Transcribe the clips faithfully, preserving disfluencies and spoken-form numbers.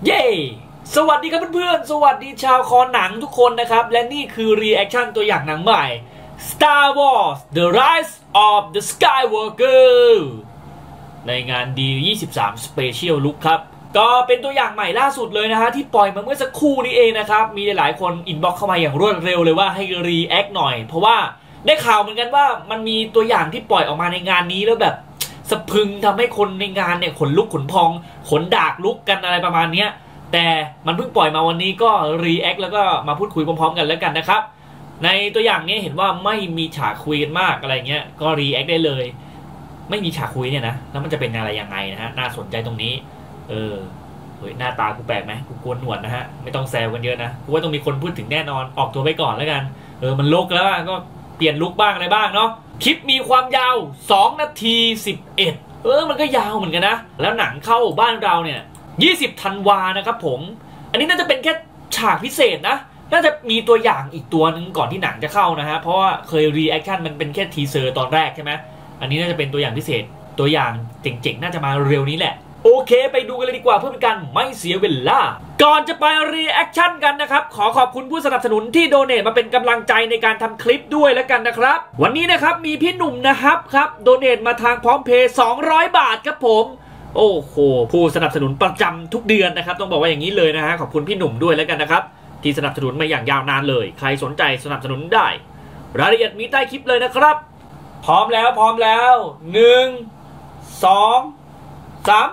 เย้สวัสดีครับเพื่อนๆสวัสดีชาวคอหนังทุกคนนะครับและนี่คือรีแอคชั่นตัวอย่างหนังใหม่ Star Wars The Rise of the Skywalker ในงาน ดี ยี่สิบสาม Special Look ครับก็เป็นตัวอย่างใหม่ล่าสุดเลยนะฮะที่ปล่อยมาเมื่อสักครู่นี้เองนะครับมีหลายคนอินบ็อกเข้ามาอย่างรวดเร็วเลยว่าให้รีแอคหน่อยเพราะว่าได้ข่าวเหมือนกันว่ามันมีตัวอย่างที่ปล่อยออกมาในงานนี้แล้วแบบสะพึงทำให้คนในงานเนี่ยขนลุกขนพองขนดากลุกกันอะไรประมาณนี้แต่มันเพิ่งปล่อยมาวันนี้ก็รีแอคแล้วก็มาพูดคุยพร้อมๆกันแล้วกันนะครับในตัวอย่างนี้เห็นว่าไม่มีฉากคุยกันมากอะไรเงี้ยก็รีแอคได้เลยไม่มีฉากคุยเนี่ยนะแล้วมันจะเป็นอะไรยังไงนะฮะน่าสนใจตรงนี้เออเฮ้ยหน้าตากูแปลกไหมกูกวนหนวดนะฮะไม่ต้องแซวกันเยอะนะกูว่าต้องมีคนพูดถึงแน่นอนออกตัวไปก่อนแล้วกันเออมันลุกแล้วก็เปลี่ยนลุกบ้างอะไรบ้างเนาะคลิปมีความยาวสองนาทีสิบเอ็ดเออมันก็ยาวเหมือนกันนะแล้วหนังเข้าบ้านเราเนี่ยยี่สิบธันวานะครับผมอันนี้น่าจะเป็นแค่ฉากพิเศษนะน่าจะมีตัวอย่างอีกตัวนึงก่อนที่หนังจะเข้านะฮะเพราะว่าเคยรีแอคชั่นมันเป็นแค่ทีเซอร์ตอนแรกใช่ไหมอันนี้น่าจะเป็นตัวอย่างพิเศษตัวอย่างเจ๋งๆน่าจะมาเร็วนี้แหละโอเคไปดูกันเลยดีกว่าเพื่อเป็นการไม่เสียเวลาก่อนจะไปรีแอคชั่นกันนะครับขอขอบคุณผู้สนับสนุนที่โดเนทมาเป็นกำลังใจในการทำคลิปด้วยแล้วกันนะครับวันนี้นะครับมีพี่หนุ่มนะครับครับโดเนทมาทางพร้อมเพย์สองร้อยบาทครับผมโอ้โหผู้สนับสนุนประจำทุกเดือนนะครับต้องบอกว่าอย่างนี้เลยนะฮะขอบคุณพี่หนุ่มด้วยแล้วกันนะครับที่สนับสนุนมาอย่างยาวนานเลยใครสนใจสนับสนุนได้รายละเอียดมีใต้คลิปเลยนะครับพร้อมแล้วพร้อมแล้วหนึ่งสองสาม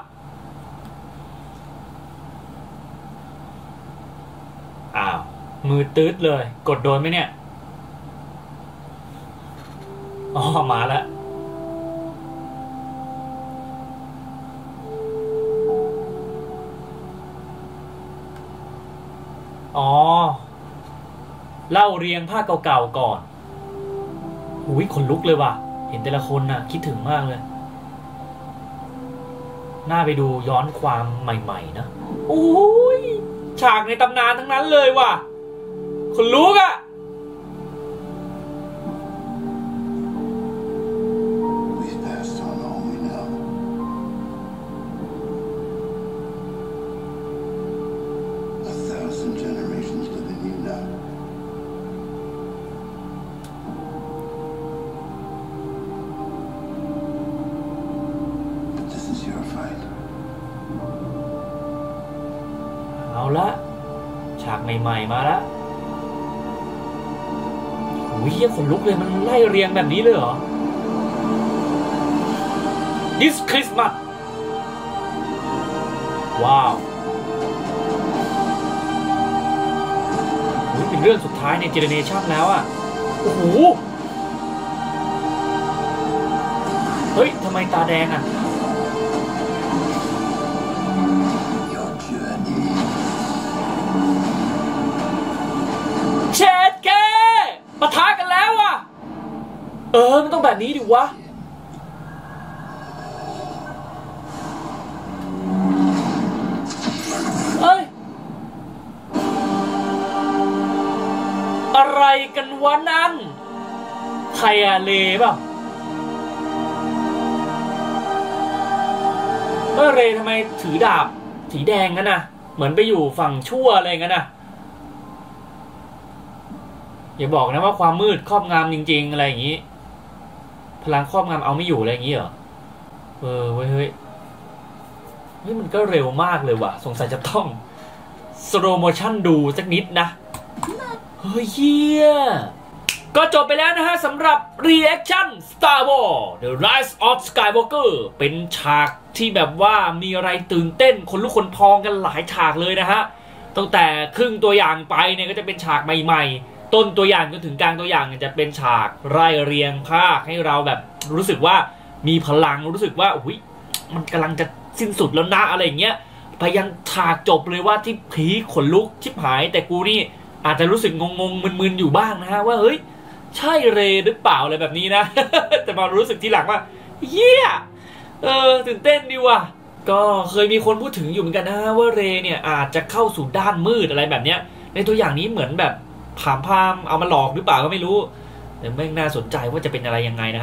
อ้าวมือตืดเลยกดโดนไหมเนี่ยอ๋อมาแล้วอ๋อเล่าเรียงภาคเก่าๆก่อนหูยขนลุกเลยว่ะเห็นแต่ละคนน่ะคิดถึงมากเลยน่าไปดูย้อนความใหม่ๆนะโอ้ยฉากในตำนานทั้งนั้นเลยว่ะขนลุกอะเอาละฉากใหม่ๆมาแล้วโอ้ยขนลุกเลยมันไล่เรียงแบบนี้เลยเหรอ This Christmas ว้าวนี่เป็นเรื่องสุดท้ายในเจเนเรชันแล้วอ่ะโอ้โหเฮ้ยทำไมตาแดงอ่ะเชดแกปะทะกันแล้วอ่ะเออมันต้องแบบนี้ดิวะเอ้ยอะไรกันวะนั่นใครอะเลป่ะเมื่อเรทำไมถือดาบสีแดงกันนะเหมือนไปอยู่ฝั่งชั่วอะไรกันนะอย่าบอกนะว่าความมืดครอบงำจริงๆอะไรอย่างนี้พลังครอบงำเอาไม่อยู่อะไรอย่างนี้เหรอเออเว้ยเฮ้ยเฮ้ยมันก็เร็วมากเลยว่ะสงสัยจะต้องสโลโมชั่นดูสักนิดนะเฮ้ยเฮียก็จบไปแล้วนะฮะสำหรับ Reaction Star Wars The Rise of Skywalker เป็นฉากที่แบบว่ามีอะไรตื่นเต้นคนลุกคนพองกันหลายฉากเลยนะฮะตั้งแต่ครึ่งตัวอย่างไปเนี่ยก็จะเป็นฉากใหม่ๆต้นตัวอย่างจนถึงกลางตัวอย่างจะเป็นฉากไล่เรียงภาคให้เราแบบรู้สึกว่ามีพลังรู้สึกว่าอุ้ยมันกำลังจะสิ้นสุดแล้วนะอะไรอย่างเงี้ยไปยันฉากจบเลยว่าที่ผีขนลุกชิบหายแต่กูนี่อาจจะรู้สึกงงๆมึนๆอยู่บ้างนะฮะว่าเฮ้ยใช่เรหรือเปล่าอะไรแบบนี้นะ แต่มารู้สึกทีหลังว่าเยี่ยเออตื่นเต้นดีว่ะก็เคยมีคนพูดถึงอยู่เหมือนกันนะว่าเรเนี่ยอาจจะเข้าสู่ด้านมืดอะไรแบบเนี้ยในตัวอย่างนี้เหมือนแบบผามพามเอามาหลอกหรือเปล่าก็ไม่รู้แต่ไม่น่าสนใจว่าจะเป็นอะไรยังไงนะครับ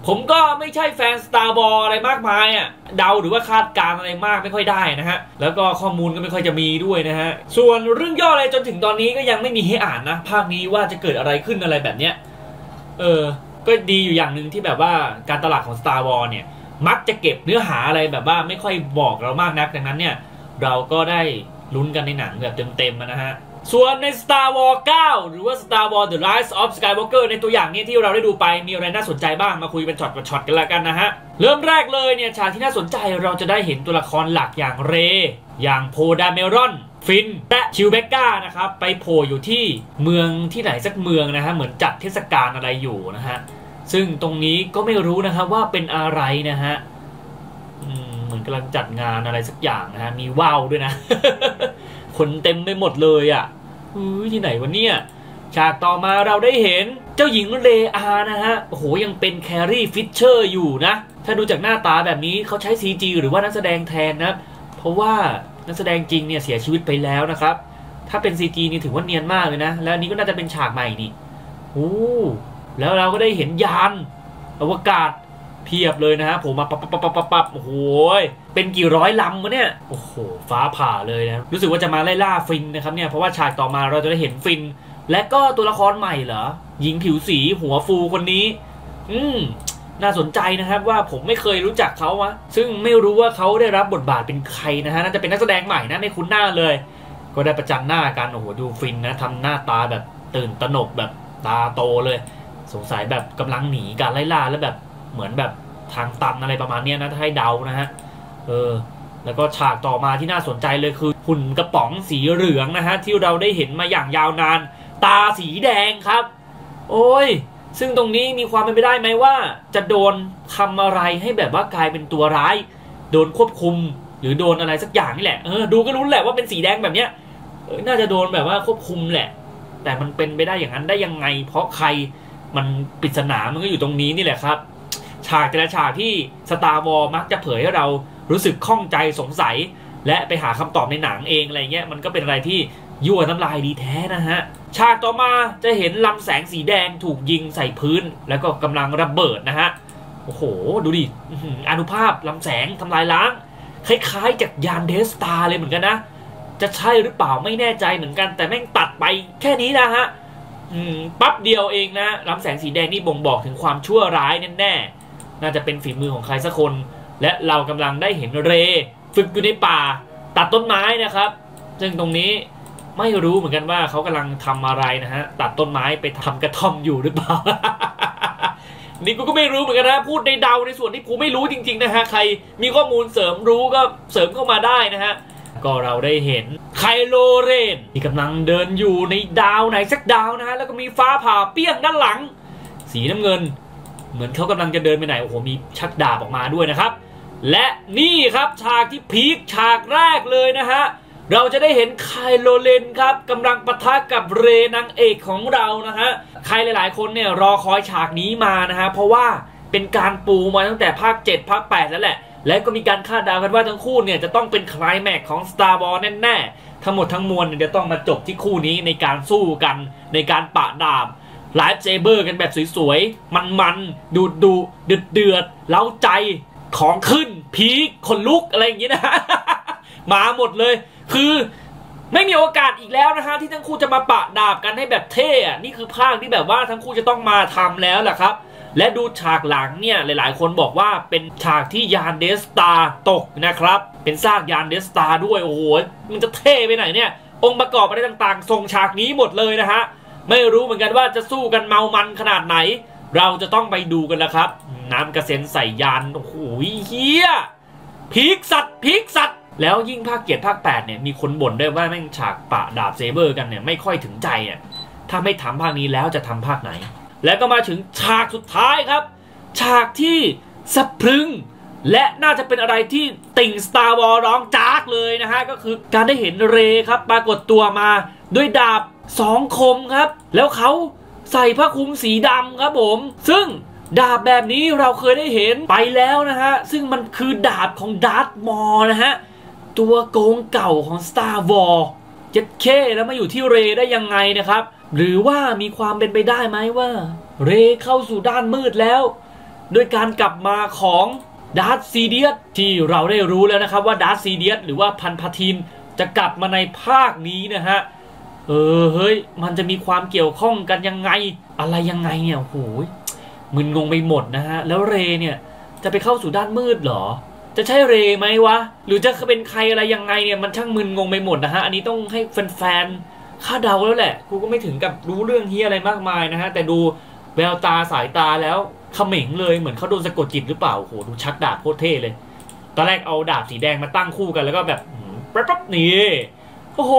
ผมก็ไม่ใช่แฟน Star Wars อะไรมากมายอ่ะเดาหรือว่าคาดการณ์อะไรมากไม่ค่อยได้นะฮะแล้วก็ข้อมูลก็ไม่ค่อยจะมีด้วยนะฮะส่วนเรื่องย่ออะไรจนถึงตอนนี้ก็ยังไม่มีให้อ่านนะภาคนี้ว่าจะเกิดอะไรขึ้นอะไรแบบเนี้ยเออก็ดีอยู่อย่างหนึ่งที่แบบว่าการตลาดของ Star Wars เนี่ยมักจะเก็บเนื้อหาอะไรแบบว่าไม่ค่อยบอกเรามากนักดังนั้นเนี่ยเราก็ได้ลุ้นกันในหนังแบบเต็มๆนะฮะส่วนใน Star Wars เก้า หรือว่า Star Wars The Rise of Skywalker ในตัวอย่างนี้ที่เราได้ดูไปมีอะไรน่าสนใจบ้างมาคุยเป็นช็อตกับช็อตกันละกันนะฮะเริ่มแรกเลยเนี่ยฉากที่น่าสนใจเราจะได้เห็นตัวละครหลักอย่างเรย์อย่างโพดาเมรอนฟินและชิวเบก้านะครับไปโผล่อยู่ที่เมืองที่ไหนสักเมืองนะฮะเหมือนจัดเทศกาลอะไรอยู่นะฮะซึ่งตรงนี้ก็ไม่รู้นะครับว่าเป็นอะไรนะฮะเหมือนกำลังจัดงานอะไรสักอย่างนะฮะมีว่าวด้วยนะ คนเต็มไปหมดเลยอ่ะเฮ้ยที่ไหนวะเนี่ยฉากต่อมาเราได้เห็นเจ้าหญิงเลอานะฮะโอ้โหยังเป็นแครี่ฟิชเชอร์อยู่นะถ้าดูจากหน้าตาแบบนี้เขาใช้ ซี จี หรือว่านักแสดงแทนนะเพราะว่านักแสดงจริงเนี่ยเสียชีวิตไปแล้วนะครับถ้าเป็น ซี จี นี่ถือว่าเนียนมากเลยนะแล้วนี้ก็น่าจะเป็นฉากใหม่นี่โอ้แล้วเราก็ได้เห็นยานอวกาศเพียบเลยนะฮะผมมาปั๊บปั๊บปั๊บปั๊บปั๊บโอ้โหเป็นกี่ร้อยลำวะเนี่ยโอ้โหฟ้าผ่าเลยนะรู้สึกว่าจะมาไล่ล่าฟินนะครับเนี่ยเพราะว่าฉากต่อมาเราจะได้เห็นฟินและก็ตัวละครใหม่เหรอหญิงผิวสีหัวฟูคนนี้อืมน่าสนใจนะครับว่าผมไม่เคยรู้จักเขาวะซึ่งไม่รู้ว่าเขาได้รับบทบาทเป็นใครนะฮะน่าจะเป็นนักแสดงใหม่นะไม่คุ้นหน้าเลยก็ได้ประจันหน้ากันโอ้โหดูฟินนะทำหน้าตาแบบตื่นตระหนกแบบตาโตเลยสงสัยแบบกำลังหนีการไล่ล่าแล้วแบบเหมือนแบบทางตันอะไรประมาณนี้นะถ้าให้เดานะฮะเออแล้วก็ฉากต่อมาที่น่าสนใจเลยคือหุ่นกระป๋องสีเหลืองนะฮะที่เราได้เห็นมาอย่างยาวนานตาสีแดงครับโอ้ยซึ่งตรงนี้มีความเป็นไปได้ไหมว่าจะโดนทำอะไรให้แบบว่ากลายเป็นตัวร้ายโดนควบคุมหรือโดนอะไรสักอย่างนี่แหละเออดูก็รู้แหละว่าเป็นสีแดงแบบเนี้ยเออน่าจะโดนแบบว่าควบคุมแหละแต่มันเป็นไปได้อย่างนั้นได้ยังไงเพราะใครมันปริศนามันก็อยู่ตรงนี้นี่แหละครับฉากแต่ละฉากที่ Star Wars มักจะเผยให้เรารู้สึกข้องใจสงสัยและไปหาคำตอบในหนังเองอะไรเงี้ยมันก็เป็นอะไรที่ยั่วน้ำลายดีแท้นะฮะฉากต่อมาจะเห็นลำแสงสีแดงถูกยิงใส่พื้นแล้วก็กำลังระเบิดนะฮะโอ้โหดูดิอนุภาพลำแสงทำลายล้างคล้ายๆจากยานเดสตาร์เลยเหมือนกันนะจะใช่หรือเปล่าไม่แน่ใจเหมือนกันแต่แม่งตัดไปแค่นี้นะฮะปั๊บเดียวเองนะลำแสงสีแดงนี่บ่งบอกถึงความชั่วร้ายแน่ๆน่าจะเป็นฝีมือของใครสักคนและเรากำลังได้เห็นเรฝึกอยู่ในป่าตัดต้นไม้นะครับซึ่งตรงนี้ไม่รู้เหมือนกันว่าเขากำลังทำอะไรนะฮะตัดต้นไม้ไปทำกระท่อมอยู่หรือเปล่า นี่กูก็ไม่รู้เหมือนกันนะพูดในเดาในส่วนที่กูไม่รู้จริงๆนะฮะใครมีข้อมูลเสริมรู้ก็เสริมเข้ามาได้นะฮะก็เราได้เห็นไคโลเรนที่กำลังเดินอยู่ในดาวไหนสักดาวนะฮะแล้วก็มีฟ้าผ่าเปี้ยงด้านหลังสีน้ำเงินเหมือนเขากำลังจะเดินไปไหนโอ้โหมีชักดาบออกมาด้วยนะครับและนี่ครับฉากที่พีคฉากแรกเลยนะฮะเราจะได้เห็นไคโลเรนครับกำลังปะทะกับเรนางเอกของเรานะฮะใครหลายๆคนเนี่ยรอคอยฉากนี้มานะฮะเพราะว่าเป็นการปูมาตั้งแต่ภาคเจ็ดภาคแปดแล้วแหละและก็มีการคาดเดากันว่าทั้งคู่เนี่ยจะต้องเป็นไคลแม็กซ์ของ Star Wars แน่ๆทั้งหมดทั้งมวลเนี่ยจะต้องมาจบที่คู่นี้ในการสู้กันในการปะดาบไลฟ์เซเบอร์กันแบบสวยๆมันๆดูดูเดือดเดือดเล้าใจของขึ้นพีคขนลุกอะไรอย่างงี้นะ มาหมดเลยคือไม่มีโอกาสอีกแล้วนะฮะที่ทั้งคู่จะมาปะดาบกันให้แบบเท่อะนี่คือภาคที่แบบว่าทั้งคู่จะต้องมาทำแล้วแหละครับและดูฉากหลังเนี่ยหลายๆคนบอกว่าเป็นฉากที่ยานเดสตาร์ตกนะครับเป็นซากยานเดสตาร์ด้วยโอ้โหมันจะเท่ไปไหนเนี่ยองค์ประกอบอะไรต่างๆส่งฉากนี้หมดเลยนะฮะไม่รู้เหมือนกันว่าจะสู้กันเมามันขนาดไหนเราจะต้องไปดูกันแล้วครับน้ำกระเซ็นใส่ยานโอ้โหเฮียพีคสัตว์พีคสัตว์แล้วยิ่งภาคเกียรติภาคแปดเนี่ยมีคนบ่นด้วยว่าแม่งฉากปะดาบเซเบอร์กันเนี่ยไม่ค่อยถึงใจอ่ะถ้าไม่ทำภาคนี้แล้วจะทำภาคไหนแล้วก็มาถึงฉากสุดท้ายครับฉากที่สะพรึงและน่าจะเป็นอะไรที่ติ่ง Star Wars ร้องจากเลยนะฮะก็คือการได้เห็นเรครับปรากฏตัวมาด้วยดาบสองคมครับแล้วเขาใส่ผ้าคลุมสีดำครับผมซึ่งดาบแบบนี้เราเคยได้เห็นไปแล้วนะฮะซึ่งมันคือดาบของดาร์ธมอร์นะฮะตัวโกงเก่าของ Star Wars เจ็ดเคแล้วมาอยู่ที่เรได้ยังไงนะครับหรือว่ามีความเป็นไปได้ไหมว่าเรเข้าสู่ด้านมืดแล้วด้วยการกลับมาของดาร์ธซีเดียสที่เราได้รู้แล้วนะครับว่าดาร์ธซีเดียสหรือว่าพันพาทีนจะกลับมาในภาคนี้นะฮะเออเฮ้ยมันจะมีความเกี่ยวข้องกันยังไงอะไรยังไงเนี่ยโอ้โหมึนงงไปหมดนะฮะแล้วเรเนี่ยจะไปเข้าสู่ด้านมืดเหรอจะใช่เรไหมวะหรือจะเป็นใครอะไรยังไงเนี่ยมันช่างมึนงงไปหมดนะฮะอันนี้ต้องให้แฟนๆคาดเดาแล้วแหละกูก็ไม่ถึงกับรู้เรื่องเฮียอะไรมากมายนะฮะแต่ดูแววตาสายตาแล้วเขม็งเลยเหมือนเขาโดนสะกดจิตหรือเปล่าโอ้โหดูชักดาบโคตรเท่เลยตอนแรกเอาดาบสีแดงมาตั้งคู่กันแล้วก็แบบปั๊บๆนี่โอ้โห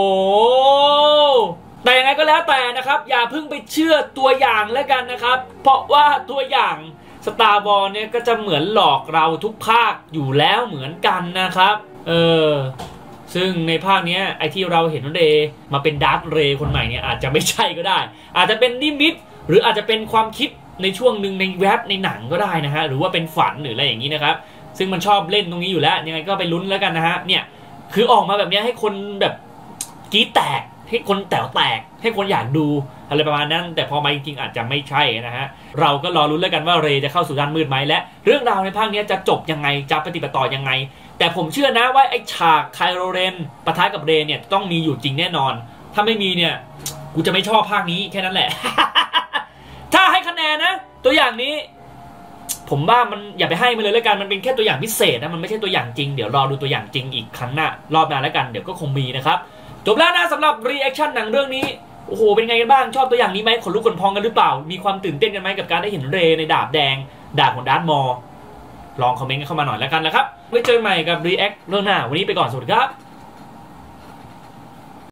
แต่ยังไงก็แล้วแต่นะครับอย่าเพิ่งไปเชื่อตัวอย่างแล้วกันนะครับเพราะว่าตัวอย่างStar Wars เนี่ยก็จะเหมือนหลอกเราทุกภาคอยู่แล้วเหมือนกันนะครับเออซึ่งในภาคนี้ไอที่เราเห็นเรย์มาเป็นดาร์ธเรย์คนใหม่เนี่ยอาจจะไม่ใช่ก็ได้อาจจะเป็นนิมิตหรืออาจจะเป็นความคิดในช่วงหนึ่งในแว็บในหนังก็ได้นะฮะหรือว่าเป็นฝันหรืออะไรอย่างนี้นะครับซึ่งมันชอบเล่นตรงนี้อยู่แล้วยังไงก็ไปลุ้นแล้วกันนะฮะเนี่ยคือออกมาแบบนี้ให้คนแบบกรี๊ดแตกให้คนแต๋วแตกให้คนอยากดูอะไรประมาณนั้นแต่พอมาจริงๆอาจจะไม่ใช่นะฮะเราก็รอรุ้นแล้วกันว่าเรย์จะเข้าสู่ด้านมืดไหมและเรื่องราวในภาคนี้จะจบยังไงจะปฏิบัติต่อยังไงแต่ผมเชื่อนะว่าไอ้ฉากไคโรเรนปะทะกับเรย์เนี่ยต้องมีอยู่จริงแน่นอนถ้าไม่มีเนี่ยกูจะไม่ชอบภาคนี้แค่นั้นแหละ ถ้าให้คะแนนนะตัวอย่างนี้ผมว่ามันอย่าไปให้มันเลยแล้วกันมันเป็นแค่ตัวอย่างพิเศษนะมันไม่ใช่ตัวอย่างจริงเดี๋ยวรอดูตัวอย่างจริงอีกครั้งหน้ารอบหน้าแล้วกันเดี๋ยวก็คงมีนะครับจบแล้วนะสำหรับรีแอคชั่นหนังเรื่องนี้โอ้โหเป็นไงกันบ้างชอบตัวอย่างนี้ไหมขนลุกขนพองกันหรือเปล่ามีความตื่นเต้นกันไหมกับการได้เห็นเรย์ในดาบแดงดาบของดาร์ธมอร์ลองคอมเมนต์กันเข้ามาหน่อยแล้วกันนะครับไว้เจอกันใหม่กับรีแอคเรื่องหน้าวันนี้ไปก่อนสวัสดีครับ